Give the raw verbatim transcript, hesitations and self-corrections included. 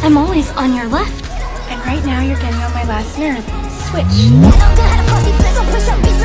I'm always on your left. And right now you're getting on my last nerve. Switch.